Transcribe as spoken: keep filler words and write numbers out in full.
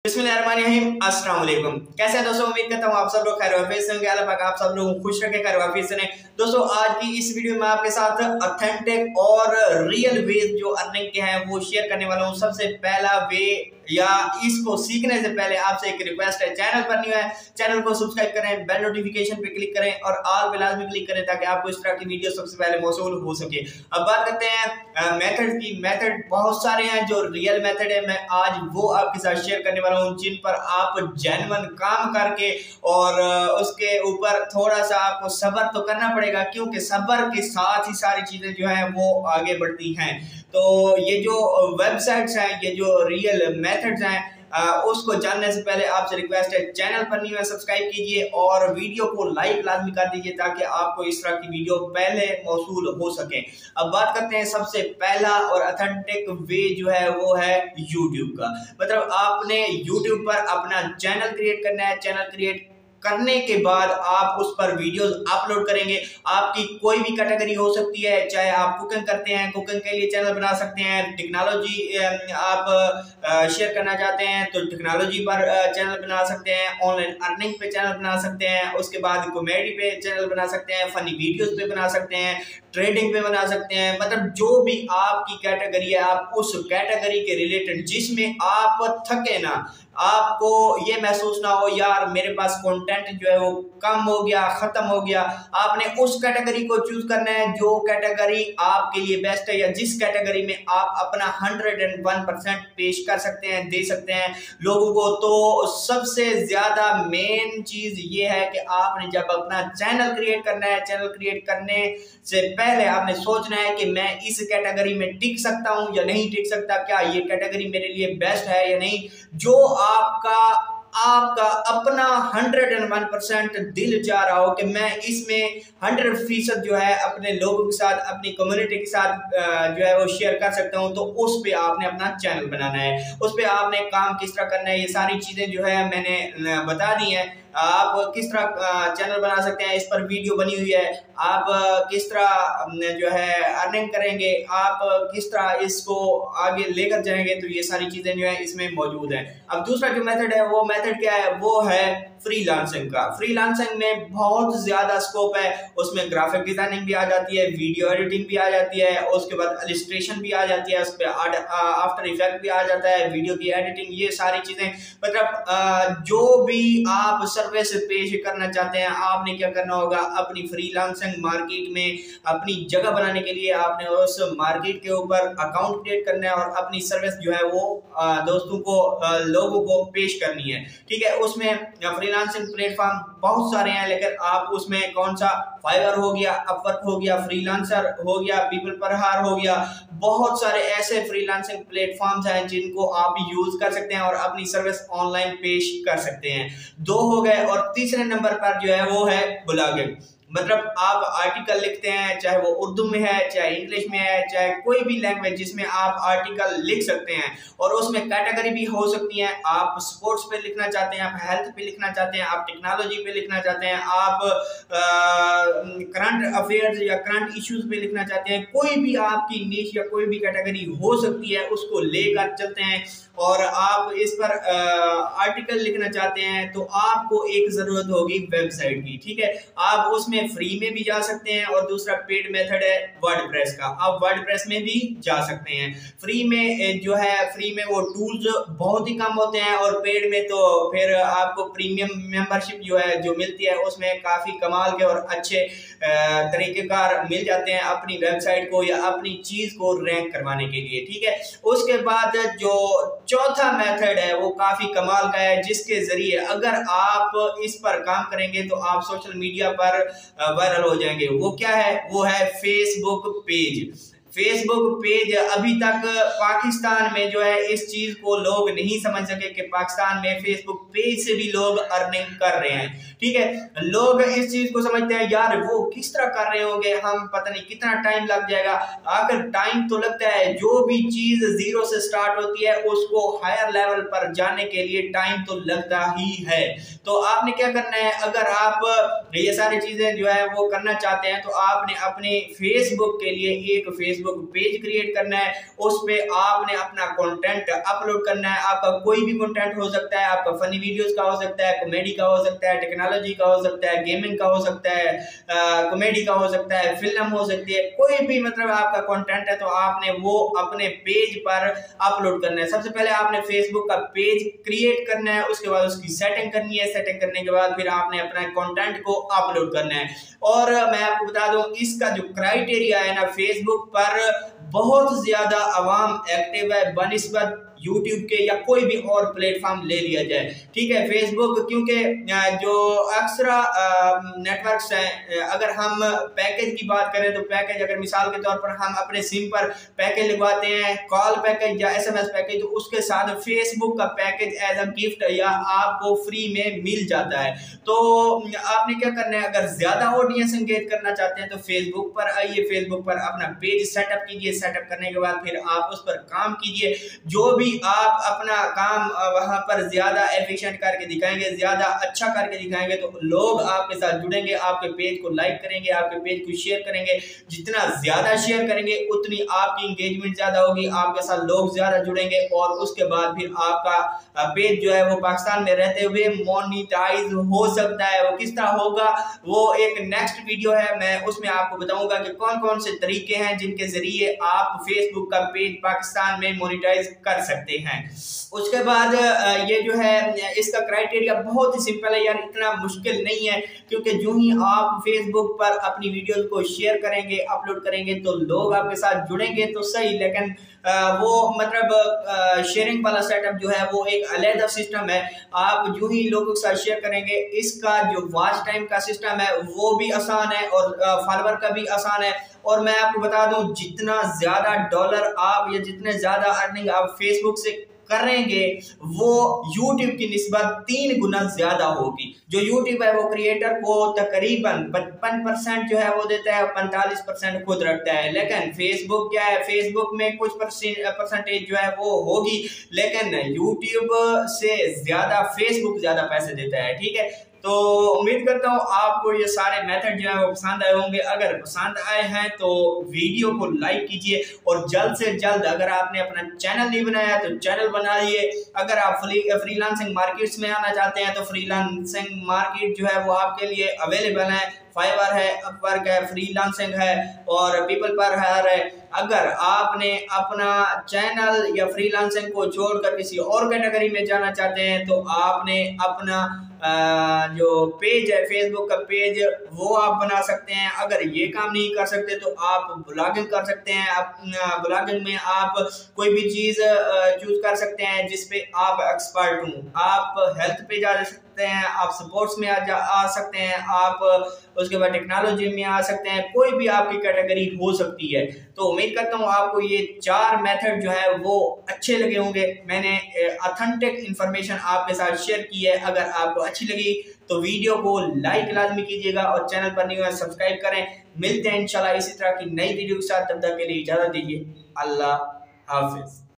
बिस्मिल्लाहिर्रहमानिर्रहीम, अस्सलाम वालेकुम। कैसे हैं दोस्तों? उम्मीद करता हूँ आप सब लोग खैर वाफियत से होंगे। अल्लाह पाक आप सब लोग खुश रखे, खैर वाफियत से रहें। दोस्तों आज की इस वीडियो में आपके साथ ऑथेंटिक और रियल वे जो अर्निंग के हैं वो शेयर करने वाला हूँ। सबसे पहला वे या इसको सीखने से पहले आपसे एक रिक्वेस्ट है, चैनल पर न्यू है चैनल को सब्सक्राइब करें, बेल नोटिफिकेशन पे क्लिक करें और ऑल पे लाजमी क्लिक करें ताकि आपको इस तरह की वीडियो सबसे पहले मौसूल हो सके। अब बात करते हैं मेथड की। मेथड बहुत सारे हैं, जो रियल मेथड है मैं आज वो आपके साथ शेयर करने वाला हूँ, जिन पर आप जेन्युइन काम करके और उसके ऊपर थोड़ा सा आपको सब्र तो करना पड़ेगा, क्योंकि सब्र के साथ ही सारी चीजें जो है वो आगे बढ़ती हैं। तो ये जो वेबसाइट्स हैं, ये जो रियल मेथड्स हैं, आ, उसको जानने से पहले आपसे रिक्वेस्ट है, चैनल पर न्यू है सब्सक्राइब कीजिए और वीडियो को लाइक लाजमी कर दीजिए ताकि आपको इस तरह की वीडियो पहले मौसूल हो सके। अब बात करते हैं सबसे पहला और ऑथेंटिक वे जो है वो है यूट्यूब का। मतलब आपने यूट्यूब पर अपना चैनल क्रिएट करना है। चैनल क्रिएट करने के बाद आप उस पर वीडियोस अपलोड करेंगे। आपकी कोई भी कैटेगरी हो सकती है, चाहे आप कुकिंग करते हैं, कुकिंग के लिए चैनल बना सकते हैं, टेक्नोलॉजी आप शेयर करना चाहते हैं तो टेक्नोलॉजी पर चैनल बना सकते हैं, ऑनलाइन अर्निंग पे चैनल बना सकते हैं, उसके बाद कॉमेडी पे चैनल बना सकते हैं, फनी वीडियोस पे बना सकते हैं, ट्रेडिंग पे बना सकते हैं। मतलब जो भी आपकी कैटेगरी है, आप उस कैटेगरी के रिलेटेड जिसमें आप थके ना, आपको ये महसूस ना हो यार मेरे पास कंटेंट जो है वो कम हो गया, खत्म हो गया, आपने उस कैटेगरी को चूज करना है जो कैटेगरी आपके लिए बेस्ट है या जिस कैटेगरी में आप अपना हंड्रेड एंड वन परसेंट पेश कर सकते हैं, दे सकते हैं लोगों को। तो सबसे ज्यादा मेन चीज ये है कि आपने जब अपना चैनल क्रिएट करना है, चैनल क्रिएट करने से पहले आपने सोचना है कि मैं इस कैटेगरी में टिक सकता हूं या नहीं टिक सकता, क्या ये कैटेगरी मेरे लिए बेस्ट है या नहीं। जो आपका आपका अपना हंड्रेड एंड वन परसेंट दिल चाह रहा हो कि मैं इसमें हंड्रेड फीसद जो है अपने लोगों के साथ, अपनी कम्युनिटी के साथ जो है वो शेयर कर सकता हूं, तो उस पे आपने अपना चैनल बनाना है। उस पे आपने काम किस तरह करना है, ये सारी चीजें जो है मैंने बता दी हैं। आप किस तरह चैनल बना सकते हैं, इस पर वीडियो बनी हुई है। आप किस तरह जो है अर्निंग करेंगे, आप किस तरह इसको आगे लेकर जाएंगे, तो ये सारी चीजें जो है इसमें मौजूद है। अब दूसरा जो मेथड है वो मेथड क्या है, वो है फ्रीलांसिंग का। फ्रीलांसिंग में बहुत ज्यादा स्कोप है, उसमें ग्राफिक डिजाइनिंग भी आ जाती है, वीडियो एडिटिंग भी आ जाती है, उसके बाद इलस्ट्रेशन भी आ जाती है, उस पर आफ्टर इफेक्ट भी आ जाता है, वीडियो की एडिटिंग, ये सारी चीजें। मतलब जो भी आप सर्विस पेश करना चाहते हैं, आपने क्या करना होगा, अपनी फ्रीलांसिंग मार्केट में अपनी जगह बनाने के लिए आपने उस मार्केट के ऊपर अकाउंट क्रिएट करना है और अपनी सर्विस जो है वो दोस्तों को, लोगों को पेश करनी है। ठीक है, उसमें फ्रीलांसिंग प्लेटफॉर्म बहुत सारे हैं, लेकिन आप उसमें कौन सा, फाइवर हो गया, अपवर्क हो गया, फ्रीलांसर हो गया, पीपल पर हायर हो गया, बहुत सारे ऐसे फ्रीलांसिंग प्लेटफॉर्म्स हैं जिनको आप यूज कर सकते हैं और अपनी सर्विस ऑनलाइन पेश कर सकते हैं। दो हो गए, और तीसरे नंबर पर जो है वो है ब्लॉगिंग। मतलब आप आर्टिकल लिखते हैं, चाहे वो उर्दू में है, चाहे इंग्लिश में है, चाहे कोई भी लैंग्वेज जिसमें आप आर्टिकल लिख सकते हैं, और उसमें कैटेगरी भी हो सकती है। आप स्पोर्ट्स पे लिखना चाहते हैं, आप हेल्थ पे लिखना चाहते हैं, आप टेक्नोलॉजी पे लिखना चाहते हैं, आप करंट अफेयर्स या करंट इश्यूज पे लिखना चाहते हैं, कोई भी आपकी नीश या कोई भी कैटेगरी हो सकती है, उसको लेकर चलते हैं और आप इस पर आर्टिकल लिखना चाहते हैं, तो आपको एक जरूरत होगी वेबसाइट की। ठीक है, आप उसमें फ्री में भी जा सकते हैं और दूसरा पेड मेथड है वर्डप्रेस का, आप वर्डप्रेस में भी जा सकते हैं। फ्री में जो है, फ्री में वो टूल्स बहुत ही कम होते हैं, और पेड में तो फिर आपको प्रीमियम मेंबरशिप जो है जो मिलती है, उसमें काफी कमाल के और अच्छे तरीकेकार मिल जाते हैं अपनी वेबसाइट को या अपनी चीज को रैंक करवाने के लिए। ठीक है, उसके बाद जो चौथा मेथड है वो काफी कमाल का है, जिसके जरिए अगर आप इस पर काम करेंगे तो आप सोशल मीडिया पर वायरल हो जाएंगे। वो क्या है, वो है फेसबुक पेज। फेसबुक पेज अभी तक पाकिस्तान में जो है इस चीज को लोग नहीं समझ सके कि पाकिस्तान में फेसबुक पेज से भी लोग अर्निंग कर रहे हैं। ठीक है, लोग इस चीज को समझते हैं यार वो किस तरह कर रहे होंगे, हम पता नहीं कितना टाइम लग जाएगा। अगर टाइम तो लगता है, जो भी चीज जीरो से स्टार्ट होती है उसको हायर लेवल पर जाने के लिए टाइम तो लगता ही है। तो आपने क्या करना है, अगर आप ये सारी चीजें जो है वो करना चाहते हैं तो आपने अपने फेसबुक के लिए एक फेसबुक फेसबुक पेज क्रिएट करना है, उस पर आपने अपना कंटेंट अपलोड करना है। आपका कोई भी कंटेंट हो सकता है, आपका फनी वीडियोस का हो सकता है, कॉमेडी का हो सकता है, टेक्नोलॉजी का हो सकता है, गेमिंग का हो सकता है, कॉमेडी का हो सकता है, फिल्म हो सकती है, कोई भी मतलब आपका कंटेंट है तो आपने वो अपने पेज पर अपलोड करना है। सबसे पहले आपने फेसबुक का पेज क्रिएट करना है, उसके बाद उसकी सेटिंग करनी है, सेटिंग करने के बाद फिर आपने अपना कंटेंट को अपलोड करना है। और मैं आपको बता दूं इसका जो क्राइटेरिया है ना, फेसबुक पर बहुत ज्यादा आवाम एक्टिव है बनिस्बत यूट्यूब के या कोई भी और प्लेटफॉर्म ले लिया जाए, ठीक है। फेसबुक क्योंकि जो अक्सरा नेटवर्क्स हैं, अगर हम पैकेज की बात करें तो पैकेज अगर मिसाल के तौर पर हम अपने सिम पर पैकेज लगवाते हैं, कॉल पैकेज या एसएमएस पैकेज, तो उसके साथ फेसबुक का पैकेज एज अ गिफ्ट या आपको फ्री में मिल जाता है। तो आपने क्या करना है, अगर ज्यादा ऑडियंस एंगेज करना चाहते हैं तो फेसबुक पर आइए, फेसबुक पर अपना पेज सेटअप कीजिए, सेटअप करने के बाद फिर आप उस पर काम कीजिए। जो भी आप अपना काम वहां पर ज्यादा एफिशिएंट करके दिखाएंगे, ज्यादा अच्छा करके दिखाएंगे तो लोग आपके साथ जुड़ेंगे, आपके पेज को लाइक करेंगे, आपके पेज को शेयर करेंगे। जितना ज्यादा शेयर करेंगे उतनी आपकी इंगेजमेंट ज्यादा होगी, आपके साथ लोग ज्यादा जुड़ेंगे और उसके बाद फिर आपका पेज जो है वो पाकिस्तान में रहते हुए मोनेटाइज हो सकता है। वो किस तरह होगा वो एक नेक्स्ट वीडियो है, मैं उसमें आपको बताऊंगा कि कौन कौन से तरीके हैं जिनके जरिए आप फेसबुक का पेज पाकिस्तान में मोनेटाइज कर सकते हैं। उसके बाद ये जो है इसका क्राइटेरिया बहुत ही सिंपल है यार, इतना मुश्किल नहीं है, क्योंकि जो ही आप फेसबुक पर अपनी वीडियोस को शेयर करेंगे, अपलोड करेंगे तो लोग आपके साथ जुड़ेंगे तो सही, लेकिन वो मतलब शेयरिंग वाला सेटअप जो है वो एक अलग सिस्टम है। आप जो ही लोगों के साथ शेयर करेंगे, इसका जो वॉच टाइम का सिस्टम है वो भी आसान है और फॉलोअर का भी आसान है। और मैं आपको बता दूं जितना ज्यादा डॉलर आप या जितने ज्यादा अर्निंग आप फेसबुक से करेंगे वो यूट्यूब की निस्बत तीन गुना ज्यादा होगी। जो यूट्यूब है वो क्रिएटर को तकरीबन पचपन परसेंट जो है वो देता है, पैंतालीस परसेंट खुद रखता है। लेकिन फेसबुक क्या है, फेसबुक में कुछ परसेंटेज जो है वो होगी, लेकिन यूट्यूब से ज्यादा फेसबुक ज्यादा पैसे देता है, ठीक है। तो उम्मीद करता हूँ आपको ये सारे मेथड जो है वो पसंद आए होंगे। अगर पसंद आए हैं तो वीडियो को लाइक कीजिए और जल्द से जल्द अगर आपने अपना चैनल नहीं बनाया तो चैनल बनाइए। अगर आप फ्री फ्रीलांसिंग मार्केट्स में आना चाहते हैं तो फ्रीलांसिंग मार्केट जो है वो आपके लिए अवेलेबल है। फाइवर है, अपवर्क है, फ्रीलांसिंग है और पीपल पर हायर है। अगर आपने अपना चैनल या फ्रीलांसिंग को छोड़कर किसी और कैटेगरी में जाना चाहते हैं तो आपने अपना आ, जो पेज है फेसबुक का पेज वो आप बना सकते हैं। अगर ये काम नहीं कर सकते तो आप ब्लॉगिंग कर सकते हैं। आप ब्लॉगिंग में आप कोई भी चीज चूज कर सकते हैं जिसपे आप एक्सपर्ट हूँ। आप हेल्थ पे जा सकते हैं, आप स्पोर्ट्स में आ, जा, आ सकते हैं, आप उसके बाद टेक्नोलॉजी में आ सकते हैं, कोई भी आपकी कैटेगरी हो सकती है। तो उम्मीद करता हूँ आपको ये चार मेथड जो है वो अच्छे लगे होंगे। मैंने ऑथेंटिक इंफॉर्मेशन आपके साथ शेयर की है। अगर आपको अच्छी लगी तो वीडियो को लाइक लाजमी कीजिएगा और चैनल पर नहीं हुआ सब्सक्राइब करें। मिलते हैं इंशाल्लाह इसी तरह की नई वीडियो के साथ, तब तक के लिए इजाजत दीजिए। अल्लाह हाफिज।